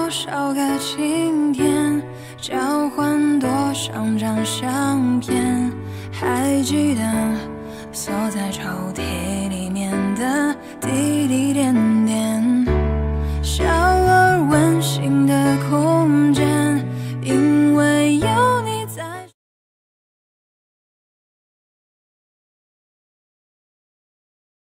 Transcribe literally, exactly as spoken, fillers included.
多少个晴天，交换多少张相片，还记得锁在抽屉里面的滴滴点